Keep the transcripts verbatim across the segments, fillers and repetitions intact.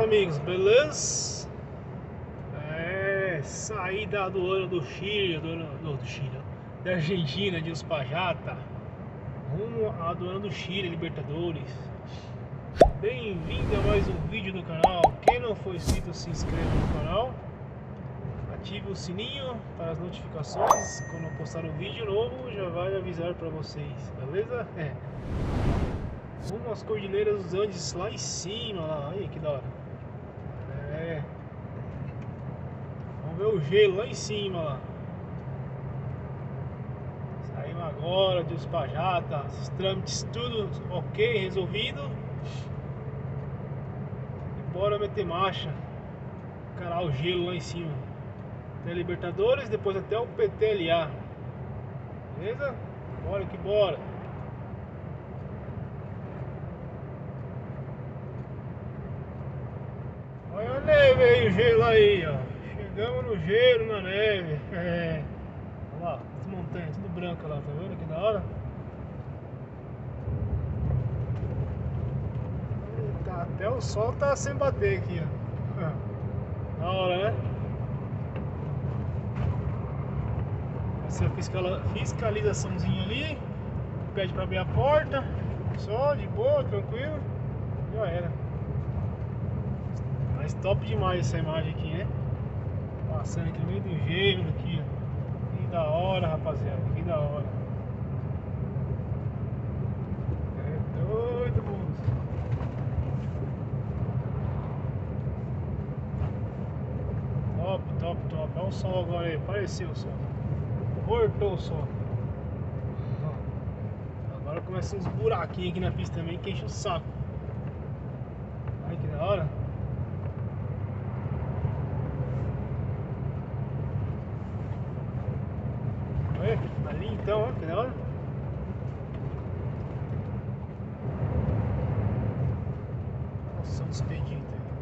amigos, beleza? É, saída do ano do Chile, do ano do, do Chile, da Argentina, de Uspallata, rumo à do ano do Chile, Libertadores. Bem-vindo a mais um vídeo do canal. Quem não for inscrito, se inscreva no canal, ative o sininho para as notificações. Quando eu postar um vídeo novo, já vai avisar para vocês, beleza? É. Rumo às Cordilheiras dos Andes, lá em cima, lá. Aí, que da hora. É. Vamos ver o gelo lá em cima, lá. Saímos agora de Uspallata, os trâmites tudo ok, resolvido. E bora meter marcha. Encarar o gelo lá em cima. Até Libertadores, depois até o P T L A. Beleza? Bora que bora. Olha a neve aí, o gelo aí, ó. Chegamos no gelo, na neve. É. Olha lá, as montanhas, tudo branca lá, tá vendo que da hora? Eita, até o sol tá sem bater aqui, ó. Da hora, né? Essa fiscala, fiscalizaçãozinha ali. Pede pra abrir a porta. Só, de boa, tranquilo. Já era. Mas top demais essa imagem aqui, né? Passando aqui no meio do gelo aqui, ó. Que da hora, rapaziada, que da hora. É doido, moço. Top, top, top. Olha o sol agora aí, apareceu o sol. Cortou o sol. Agora começam uns buraquinhos aqui na pista também que enche o saco. Olha que da hora. Olha, ali então, ó, que da hora. Nossa, um despedido.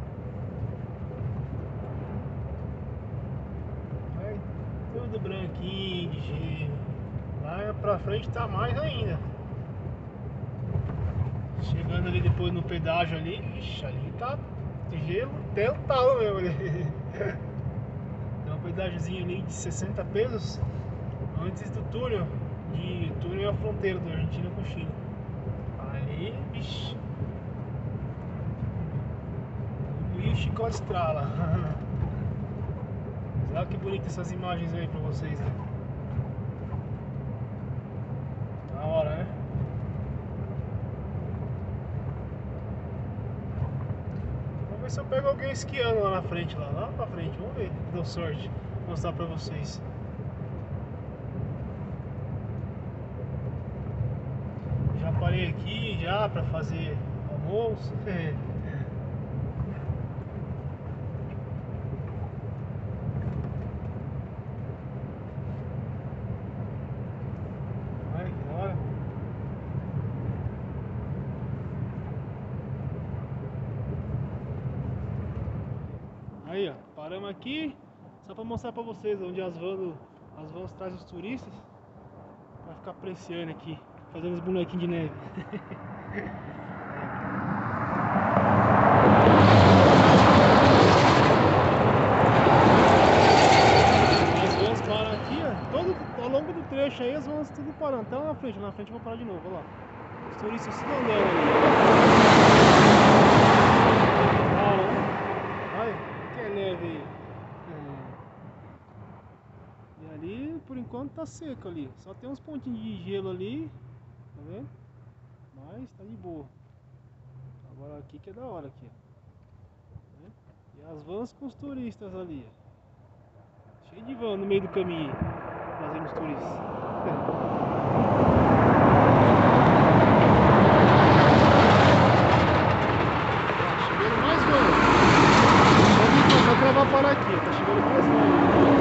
Vai tudo branquinho de gelo. Lá pra frente tá mais ainda. Chegando ali depois no pedágio ali, ixi, ali tá gelo até o talo mesmo ali. Tem um pedágiozinho ali de sessenta pesos antes do túnel, de túnel à fronteira da Argentina com o Chile. Ali, vixi. E o chicote estrala. Olha que bonita essas imagens aí pra vocês, né? Da hora, né? Vamos ver se eu pego alguém esquiando lá na frente, lá, lá pra frente. Vamos ver, deu sorte. Vou mostrar pra vocês. Já parei aqui já pra fazer almoço. Olha que da hora. Aí, ó, paramos aqui só pra mostrar pra vocês onde as vans, as vans trazem os turistas pra ficar apreciando aqui, fazendo os bonequinhos de neve. As vans param aqui, ó, todo, ao longo do trecho aí as vans tudo parando, até lá na frente, lá na frente eu vou parar de novo, olha lá. Os turistas tudo andando ali. E ali, por enquanto, tá seco ali. Só tem uns pontinhos de gelo ali, tá vendo? Mas tá de boa. Agora aqui que é da hora aqui, ó. Né? E as vans com os turistas ali, ó. Cheio de van no meio do caminho, fazendo os turistas. Chegando mais van. Só que ela vai parar aqui, ó. Tá chegando mais van.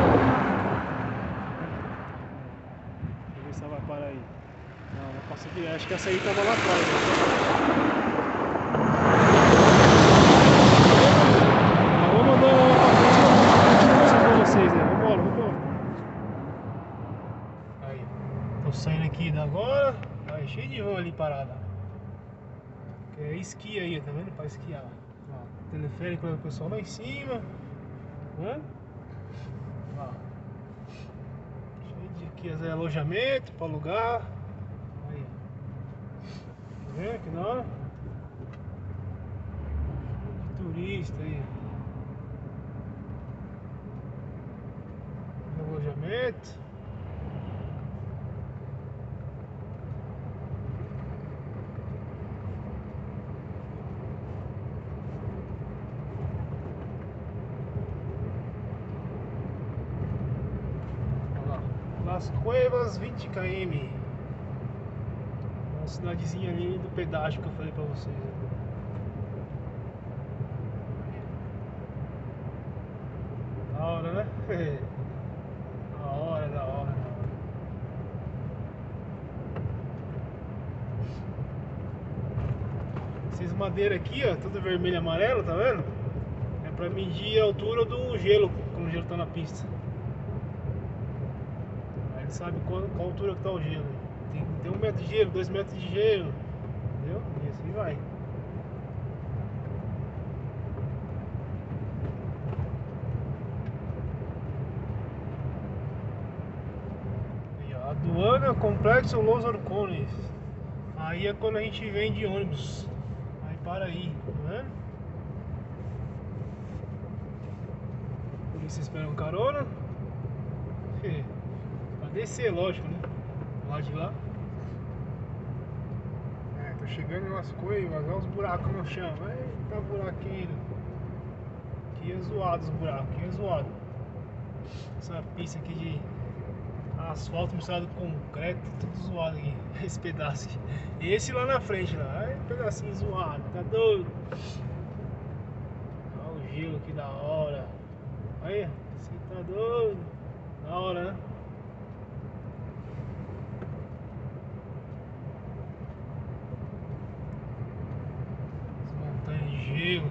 Vai parar aí. Não, não passa aqui. Acho que essa aí tava lá atrás. Eu vou mandar ela pra vocês, né? Vambora, vambora. Aí, tô saindo aqui agora. Aí, cheio de van ali parada. Que é esqui aí, tá vendo? Pra esquiar. Ó. Teleférico leva o pessoal lá em cima, né? Ó. Cheio de aqui é alojamento para alugar. Aí. Tá vendo que da hora? Turista aí. Alojamento. Las Cuevas, vinte quilômetros. Uma cidadezinha ali do pedágio que eu falei pra vocês. Da hora, né? Da hora, da hora, da hora. Esses madeiras aqui, ó, tudo vermelho e amarelo, tá vendo? É pra medir a altura do gelo, quando o gelo tá na pista. Aí ele sabe qual, qual altura que tá o gelo. Tem, tem um metro de gelo, dois metros de gelo, entendeu? E assim vai. E, ó, aduana Complexo Los Horcones. Aí é quando a gente vem de ônibus. Aí para aí, tá vendo? Polícia espera um carona. Pra descer, lógico, né? Lá de lá. É, tô chegando em Las Cuevas, olha os buracos no chão. Eita buraquinho. Aqui é zoado os buracos, aqui é zoado. Essa pista aqui de asfalto misturado com concreto, tudo zoado aqui. Esse pedaço aqui. Esse lá na frente lá, é um pedacinho zoado, tá doido? Olha o gelo aqui da hora. Aí, você tá doido? Da hora, né? As montanhas de gelo.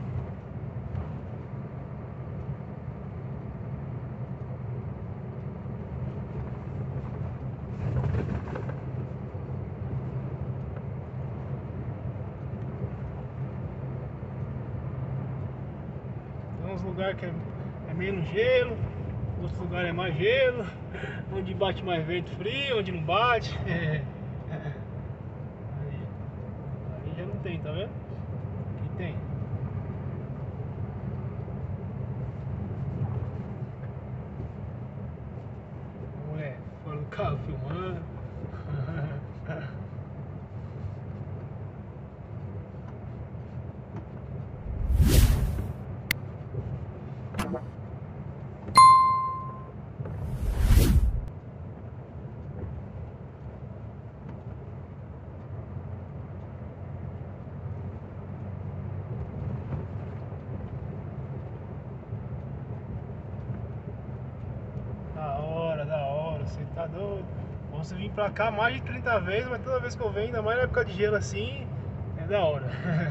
Tem uns lugares que é, é menos gelo, outros lugares é mais gelo, onde bate mais vento frio, onde não bate. Aí, aí já não tem, tá vendo? Aqui tem. A mulher fora do carro filmando. Da hora, da hora, você tá doido. Você vir pra cá mais de trinta vezes, mas toda vez que eu venho, ainda mais na época de gelo assim, é da hora.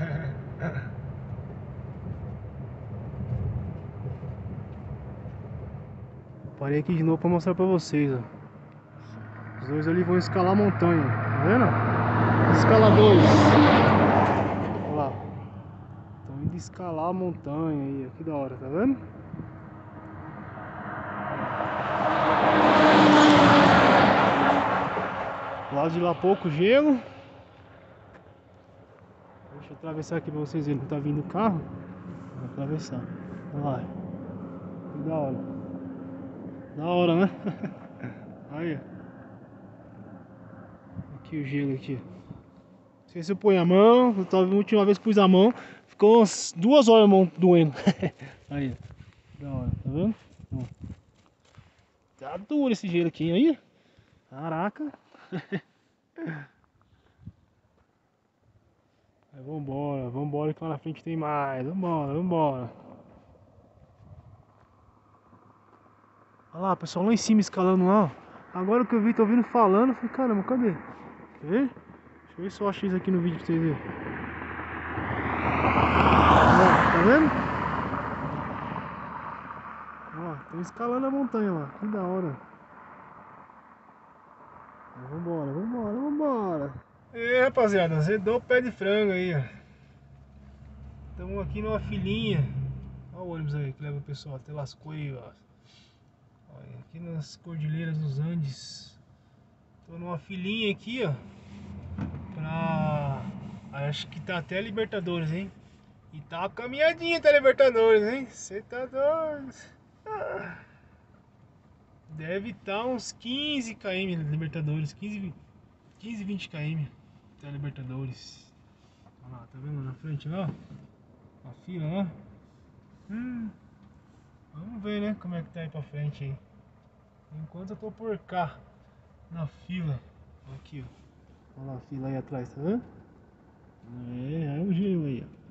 Parei aqui de novo pra mostrar pra vocês, ó. Os dois ali vão escalar a montanha, tá vendo? Os escaladores. Olha lá. Estão indo escalar a montanha aí, ó. Que da hora, tá vendo? Do lado de lá pouco gelo. Deixa eu atravessar aqui pra vocês verem que tá vindo o carro. Vou atravessar. Olha lá. Que da hora. Da hora, né? Aí, ó. Aqui o gelo aqui. Não sei se eu ponho a mão. Eu tava, a última vez que pus a mão, ficou umas duas horas a mão doendo. Aí, ó. Da hora, tá vendo? Ó. Tá duro esse gelo aqui, aí. Caraca. Aí, vambora, vambora que lá na frente tem mais. Vambora, vambora. Olha lá, pessoal lá em cima escalando lá, ó. Agora que eu vi, tô ouvindo falando, falei, caramba, cadê? Quer ver? Deixa eu ver se eu acho isso aqui no vídeo pra vocês verem. Ó, tá vendo? Ó, estão escalando a montanha lá, que da hora. Vambora, vambora, vambora. E aí, rapaziada, azedou o pé de frango aí, ó. Estamos aqui numa filinha. Olha o ônibus aí que leva o pessoal até Las Cuevas. Olha, aqui nas Cordilheiras dos Andes. Estou numa filinha aqui, ó. Pra... Acho que tá até a Libertadores, hein? E tá uma caminhadinha até a Libertadores, hein? Você tá doido. Deve estar uns quinze quilômetros Libertadores. quinze, quinze, vinte quilômetros até a Libertadores. Olha lá, tá vendo lá na frente lá? A fila lá. Hum, vamos ver, né, como é que tá aí pra frente aí. Enquanto eu tô por cá, na fila. Aqui, ó. Olha lá a fila aí atrás, tá vendo? É, é o gelo aí, ó.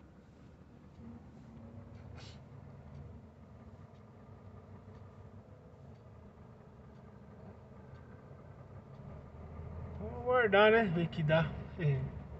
Vamos aguardar, né, ver que dá. É.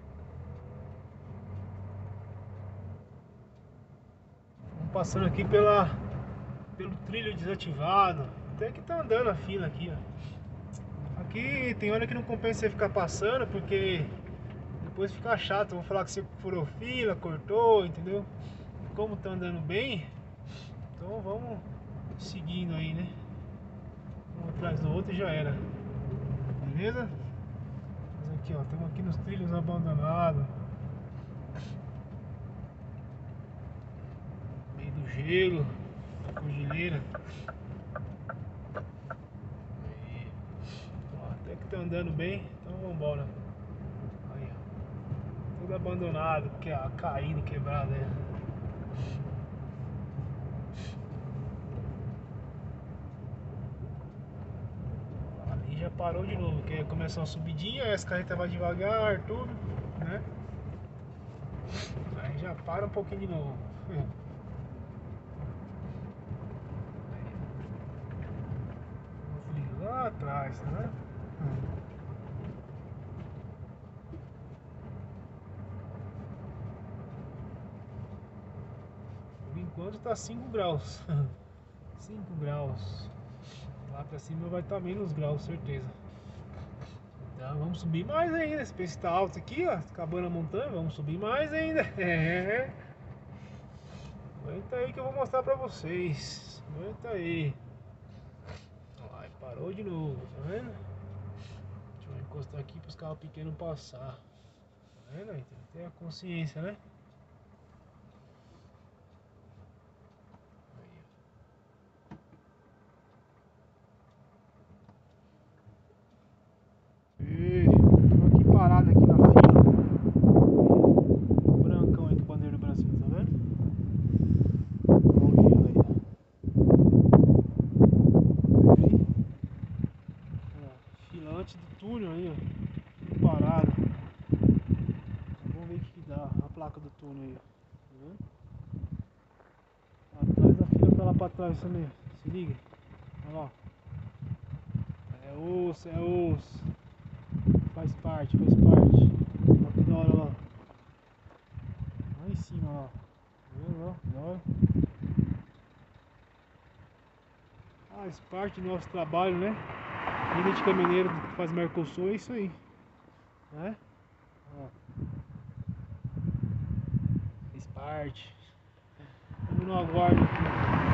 Vamos passando aqui pela, pelo trilho desativado. Até que tá andando a fila aqui, ó. Aqui tem hora que não compensa você ficar passando, porque depois fica chato. Eu vou falar que você furou fila, cortou, entendeu? E como tá andando bem, então vamos seguindo aí, né? Um atrás do outro e já era. Beleza? Mas aqui, ó, estamos aqui nos trilhos abandonados. Meio do gelo, da cordilheira. Aí, ó, até que tá andando bem, então vambora. Aí, ó, tudo abandonado, que é caído, quebrado, né? Ali já parou de novo, quer começar uma subidinha, aí as carretas vai devagar, tudo, né? Aí já para um pouquinho de novo. Lá atrás, né? Por enquanto tá cinco graus. cinco graus. Lá pra cima vai estar menos graus, certeza. Então vamos subir mais ainda. Esse peixe tá alto aqui, ó. Acabando a montanha, vamos subir mais ainda. É. Aguenta aí que eu vou mostrar pra vocês. Aguenta aí. Aí parou de novo, tá vendo? Deixa eu encostar aqui para os carros pequenos passar. Tá vendo aí? Tem que ter a consciência, né? Aí. Estou aqui parado aqui na fila. O brancão aí com a bandeira do Brasil, tá vendo? Olha o gelo aí. Ó, fila antes do túnel aí, ó. Parado. Vamos ver o que dá a placa do túnel aí, ó. Tá vendo? Atrás da fila tá lá pra trás também. Se liga. Olha lá. É osso, é osso. Faz parte, faz parte. Olha que da hora lá. Lá em cima, ó. Tá vendo, ó? Da hora. Faz parte do nosso trabalho, né? Vida de caminhoneiro que faz Mercosul é isso aí. Né? Ó. Faz parte. Vamos no aguardo aqui.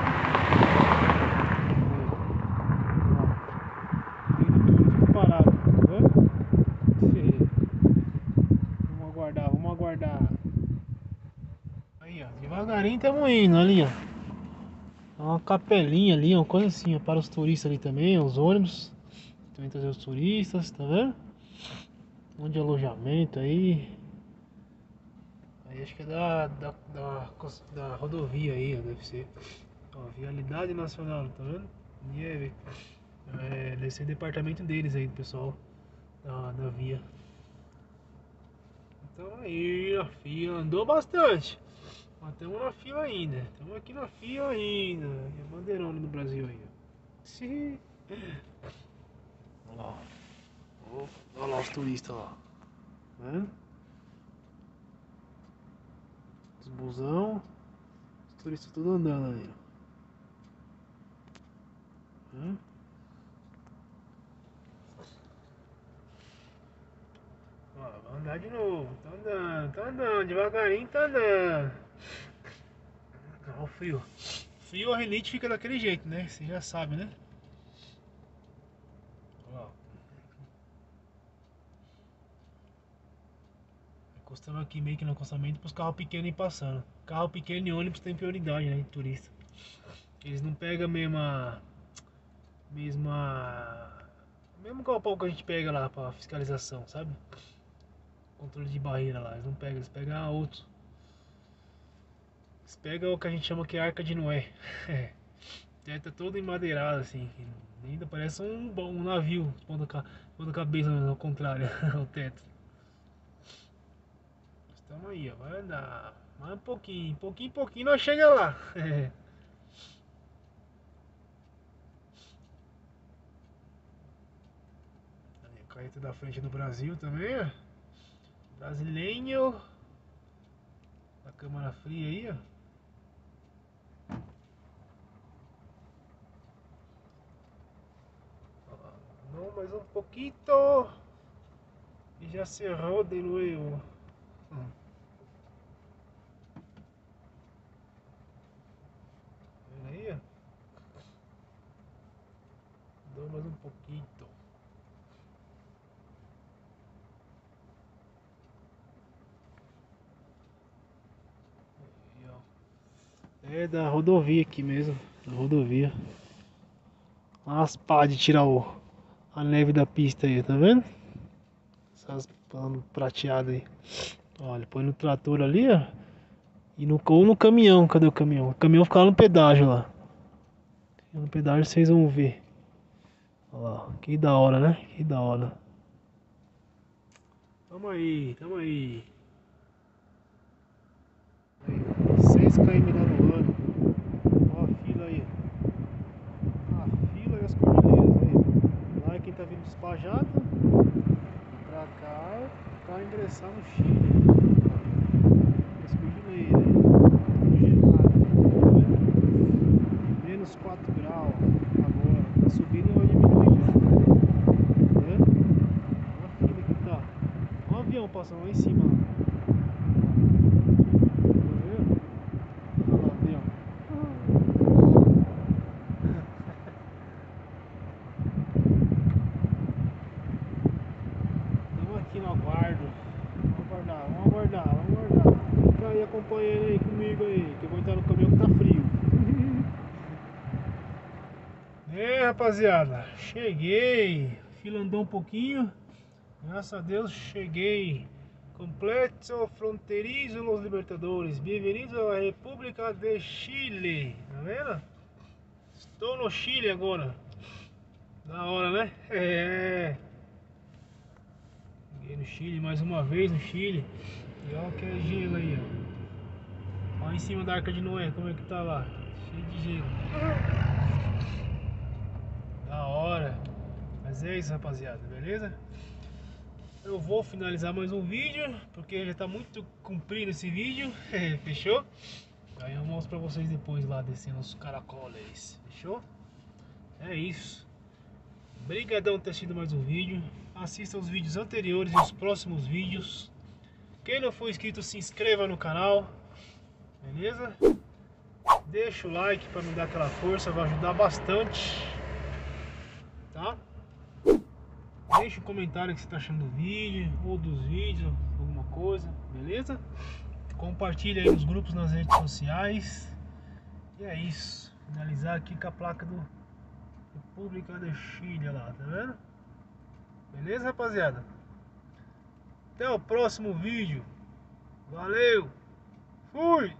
Tudo parado, tá vendo? Vamos aguardar, vamos aguardar. Aí, ó, devagarinho estamos indo ali, ó. Uma capelinha ali, uma coisa assim, ó, para os turistas ali também, os ônibus. Também trazer os turistas, tá vendo? Um monte de alojamento aí. Aí acho que é da, da, da, da rodovia aí, ó, deve ser. Ó, Vialidade Nacional, tá vendo? Nieve. É, deve ser departamento deles aí, do pessoal da, da via. Então aí, a fila andou bastante. Mas estamos na fila ainda. Estamos aqui na fila ainda. E a bandeirona do Brasil aí, ó. Sim. Olha lá. Olha lá os turistas lá. Tá vendo? Os busão. Os turistas tudo andando ali, ó. Hã? Ó, vamos andar de novo. Tá andando, tá andando. Devagarinho tá andando. frio. Frio, a rinite fica daquele jeito, né? Você já sabe, né? Ó. Encostando aqui meio que no acostamento para os carros pequenos ir passando. Carro pequeno e ônibus tem prioridade, né? Turista. Eles não pegam a mesma. Mesma. Mesmo galpão que a gente pega lá para fiscalização, sabe? Controle de barreira lá. Eles não pegam, eles pegam outro. Eles pegam o que a gente chama que é Arca de Noé. É. Teto todo emadeirado assim. Ainda parece um, um navio. Ponta a cabeça ao contrário. O teto. Estamos aí, ó. Vai andar. Mais um pouquinho. Pouquinho, pouquinho nós chega lá. É. Carreta da frente do Brasil também, ó. Brasileiro. Da câmara fria aí, ó. Não, mais um pouquinho. E já cerrou de novo. Hum. Vendo aí, ó. Dou mais um pouquinho. É da rodovia aqui mesmo, da rodovia. As pá de tirar o, a neve da pista aí, tá vendo? Essas pano prateadas aí. Olha, põe no trator ali, ó. E no, ou no caminhão, cadê o caminhão? O caminhão fica lá no pedágio lá. No pedágio vocês vão ver. Olha lá, que da hora, né? Que da hora. Tamo aí, tamo aí. seis quilômetros no ano. Ó a fila aí. A fila e as cordilheiras aí. Lá é quem tá vindo despajado. Pra cá, pra ingressar no Chile. As cordilheiras aí. Gelado. Menos quatro graus agora. Tá subindo e vai diminuindo. Tá vendo? Olha a fila que tá. Olha o avião passando lá em cima. Aqui no aguardo. Vamos aguardar, vamos aguardar, vamos aguardar. Fica aí acompanhando aí comigo aí, que eu vou entrar no caminhão que tá frio. É, rapaziada, cheguei. Fila andou um pouquinho. Graças a Deus cheguei. Completo fronteirizo Los Libertadores. Bem-vindos à República de Chile. Tá vendo? Estou no Chile agora. Da hora, né? É. Cheguei no Chile mais uma vez no Chile. E olha que é gelo aí, ó. Olha em cima da Arca de Noé, como é que tá lá. Cheio de gelo. Da hora. Mas é isso, rapaziada, beleza? Eu vou finalizar mais um vídeo, porque já tá muito comprido esse vídeo. Fechou? Aí eu mostro pra vocês depois lá descendo os caracoles. Fechou? É isso. Obrigadão por ter assistido mais um vídeo. Assista os vídeos anteriores e os próximos vídeos. Quem não for inscrito, se inscreva no canal. Beleza? Deixa o like para me dar aquela força, vai ajudar bastante. Tá? Deixa um comentário o que você está achando do vídeo ou dos vídeos, alguma coisa, beleza? Compartilha aí nos grupos, nas redes sociais. E é isso. Finalizar aqui com a placa do República de Chile lá, tá vendo? Beleza, rapaziada? Até o próximo vídeo. Valeu! Fui!